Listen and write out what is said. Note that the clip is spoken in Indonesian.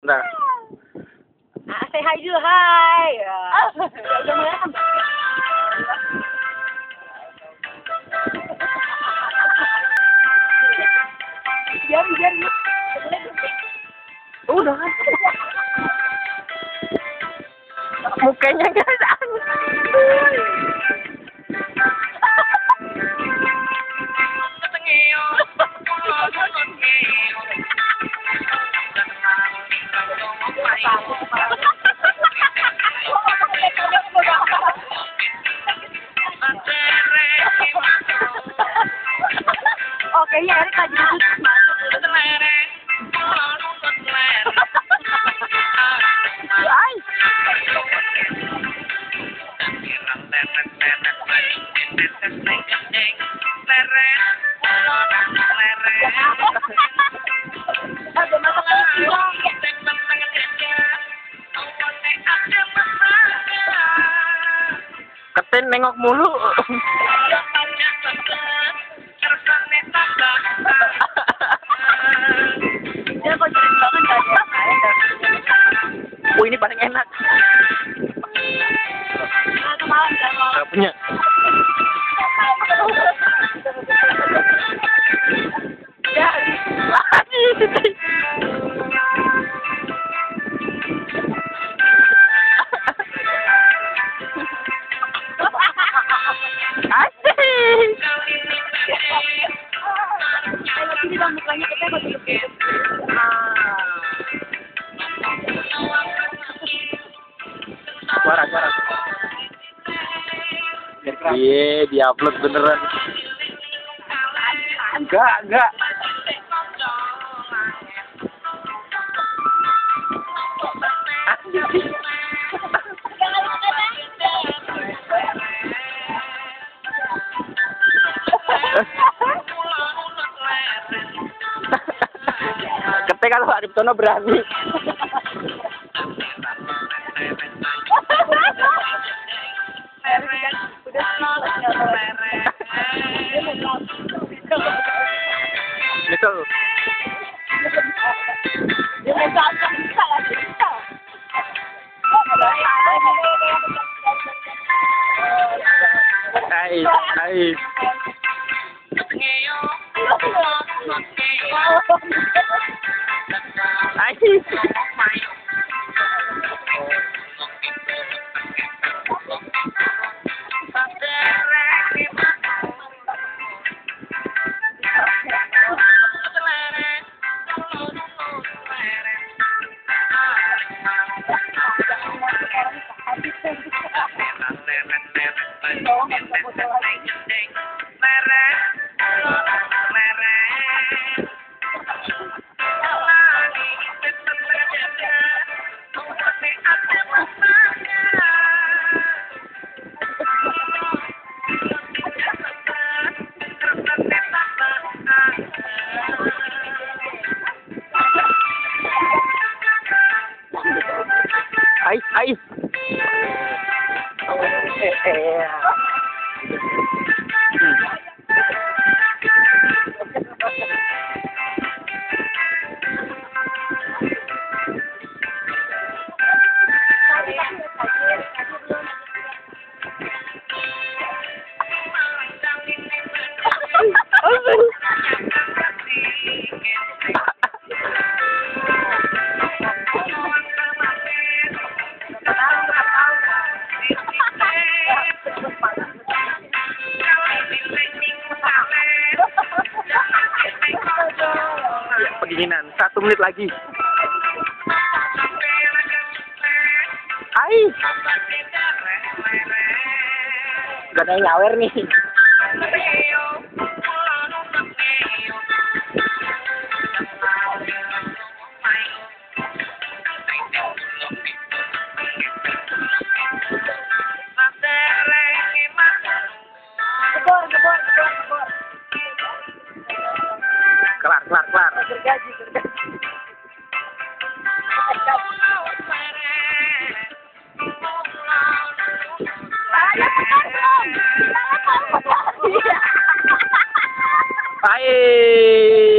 Bentar. Say hi dulu, hai. Udah mulai. Biar. Udah kan. Mukanya gak ada. Oke, ya Erik lagi duduk. Ketin nengok mulu. Dia kok jadi banget gak ada. Oh, ini paling enak. Malam. Gak punya. Ya, sini bang mukanya kita kok tutup. Suara. Iya, diupload beneran. Enggak. Ketika kalau Arif Tono berani. Betul. Nice. Ais. Pendinginan 1 menit lagi. Hai. Gak ada yang nyawer nih. Kelar. Gergaji. Bye.